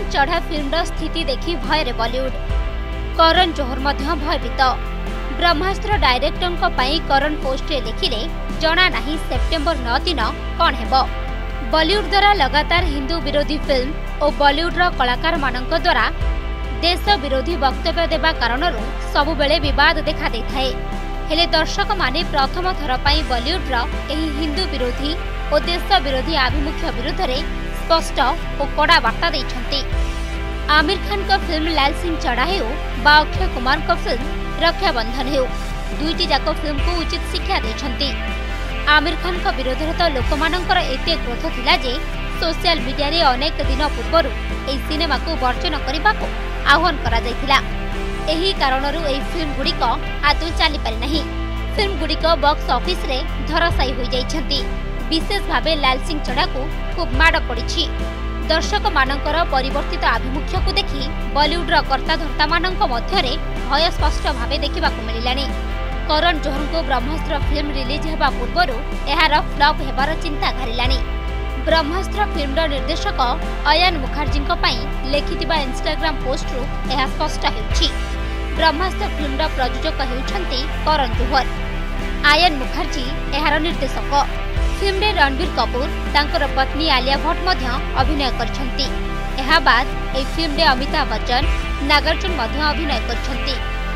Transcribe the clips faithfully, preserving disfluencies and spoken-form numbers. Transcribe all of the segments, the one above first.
चढ़ा फिल्म स्थिति देखि भୟରେ बॉलीवुड। करण जोहर मध्य भयभीत। ब्रह्मास्त्र डायरेक्टर करण पोस्ट लिखिले जना नहीं सेप्टेम्बर नौ दिन कौन हेबो। बॉलीवुड द्वारा लगातार हिंदू विरोधी फिल्म और बॉलीवुड कलाकार मानक द्वारा देश विरोधी वक्तव्य देवा कारण सबुबले विवाद देखा देता है। हेले दर्शक माने प्रथम थर पर बॉलीवुड एही हिंदू विरोधी और देश विरोधी आभिमुख्य विरुद्ध में स्पष्ट और कड़ा वार्ता देइछंती। आमिर खान का फिल्म लाल सिंह चढ़ा हो बा अक्षय कुमार का फिल्म रक्षाबंधन हो दुईटी जाक फिल्म को उचित शिक्षा देइछंती। आमिर खान का विरोध तो लोक मानकर एते क्रोध थिला जे सोशल मीडिया रे अनेक दिन पूर्व एही सिनेमा को वर्जन करने को आह्वान करा जायथिला। एही कारणरू एही फिल्म गुड़िक आदौ चली पारि नहीं। फिल्म गुड़िक बॉक्स ऑफिस रे धराशायी हो जाइछंती। विशेष भावे लाल सिंह चढ़ा को खूब माड़ पड़ी। दर्शक मानकर परिवर्तित आभिमुख्य को देखि बॉलीवुड कर्ता धर्ता मानक मध्यरे भय स्पष्ट भावे देखा मिलानी। करण जोहर को ब्रह्मास्त्र फिल्म रिलीज होगा पूर्व यार फ्लॉप होबार चिंता घारिलानी। ब्रह्मास्त्र फिल्म निर्देशक अयान मुखर्जी लिखिथिबा इंस्टाग्राम पोस्ट रु यह स्पष्ट होउछि। ब्रह्मास्त्र फिल्म प्रयोजक होउछंती करण जोहर। आयान मुखर्जी यार निर्देशक। फिल्म रे रणबीर कपूर तांकर पत्नी आलिया भट्ट मध्य अभिनय करछंती। एहा बाद ए फिल्म रे अमिताभ बच्चन नागार्जुन मध्य अभिनय करछंती।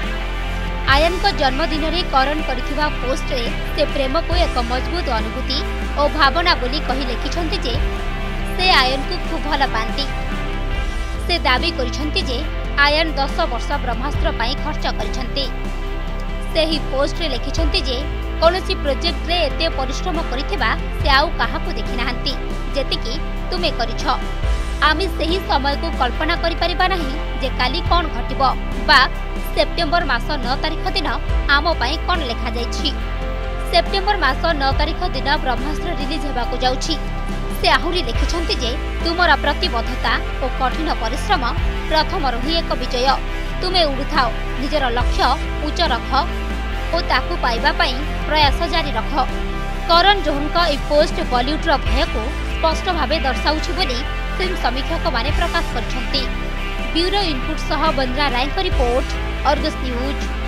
आयन को जन्मदिन रे करण करथिबा पोस्ट रे से प्रेम को एक मजबूत अनुभूति और भावना बोली कही लिखिछंती जे से आयन को खूब भल पांती। से दाबी करिछंती जे आयन दस वर्ष ब्रह्मास्त्र पाई खर्च करिछंती। से ही पोस्ट रे लिखिछंती जे कौनसी प्रोजेक्ट रे एते परिश्रम करिथिबा से आउ काहाकू देखि नाहंती जेतिकी तुमे करिछ। आमी सही समय को कल्पना करि परिबा नहीं जे काली कोन घटिबो बा सेप्टेम्बर मास नौ तारिख दिन आम पाई कोन लेखा जाइछि। सेप्टेम्बर मास नौ तारिख दिन ब्रह्मास्त्र रिलीज हेबाकू जाउछि। से आहुरी लिखिछंती जे तुमरा प्रतिबद्धता और कठिन परिश्रम प्रथम रही एक विजय। तुमे उड़ुथाओ निजर लक्ष्य उच्च रख और ताकू पाइबा पाई प्रयास जारी रख। करण जोहर का ए पोस्ट बॉलीवुड रो भय को स्पष्ट भावे दर्शाउछि बोली फिल्म समीक्षक माने प्रकाश करछंती। ब्यूरो इनपुट सह बंद्रा राय का रिपोर्ट, अर्गस न्यूज।